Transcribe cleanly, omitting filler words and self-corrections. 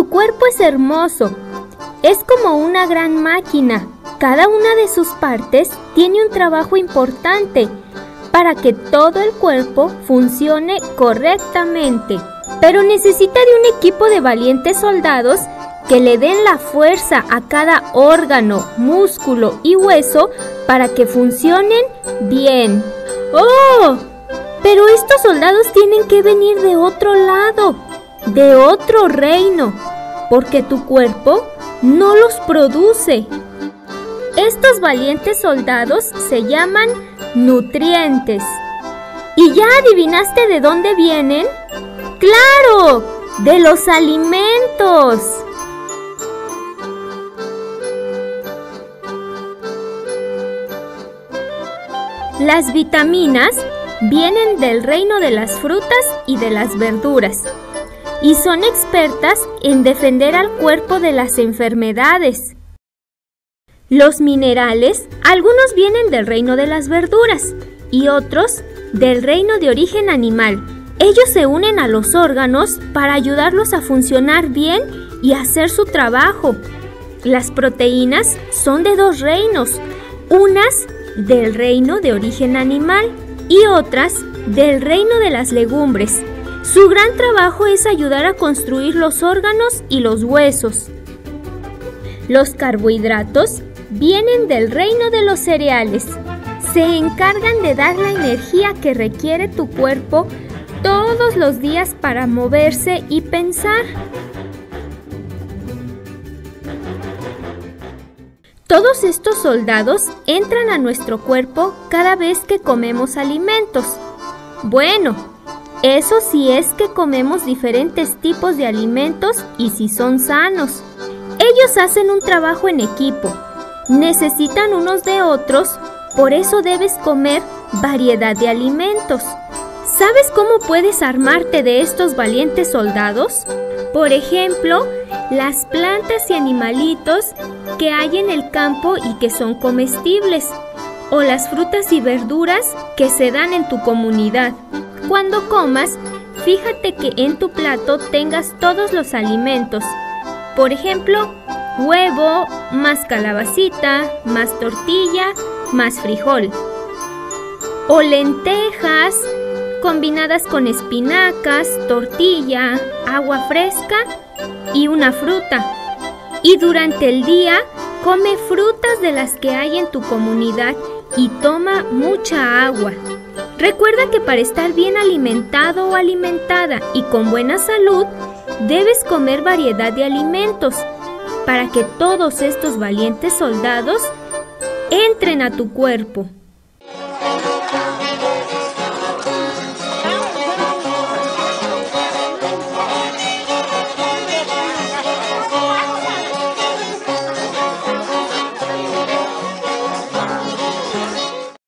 Tu cuerpo es hermoso. Es como una gran máquina. Cada una de sus partes tiene un trabajo importante para que todo el cuerpo funcione correctamente. Pero necesita de un equipo de valientes soldados que le den la fuerza a cada órgano, músculo y hueso para que funcionen bien. ¡Oh! Pero estos soldados tienen que venir de otro lado, de otro reino, porque tu cuerpo no los produce. Estos valientes soldados se llaman nutrientes. ¿Y ya adivinaste de dónde vienen? ¡Claro! ¡De los alimentos! Las vitaminas vienen del reino de las frutas y de las verduras y son expertas en defender al cuerpo de las enfermedades. Los minerales, algunos vienen del reino de las verduras y otros del reino de origen animal. Ellos se unen a los órganos para ayudarlos a funcionar bien y hacer su trabajo. Las proteínas son de dos reinos, unas del reino de origen animal y otras del reino de las legumbres. Su gran trabajo es ayudar a construir los órganos y los huesos. Los carbohidratos vienen del reino de los cereales. Se encargan de dar la energía que requiere tu cuerpo todos los días para moverse y pensar. Todos estos soldados entran a nuestro cuerpo cada vez que comemos alimentos. Bueno, eso sí es que comemos diferentes tipos de alimentos y si son sanos. Ellos hacen un trabajo en equipo. Necesitan unos de otros, por eso debes comer variedad de alimentos. ¿Sabes cómo puedes armarte de estos valientes soldados? Por ejemplo, las plantas y animalitos que hay en el campo y que son comestibles, o las frutas y verduras que se dan en tu comunidad. Cuando comas, fíjate que en tu plato tengas todos los alimentos. Por ejemplo, huevo, más calabacita, más tortilla, más frijol. O lentejas combinadas con espinacas, tortilla, agua fresca y una fruta. Y durante el día, come frutas de las que hay en tu comunidad y toma mucha agua. Recuerda que para estar bien alimentado o alimentada y con buena salud, debes comer variedad de alimentos para que todos estos valientes soldados entren a tu cuerpo.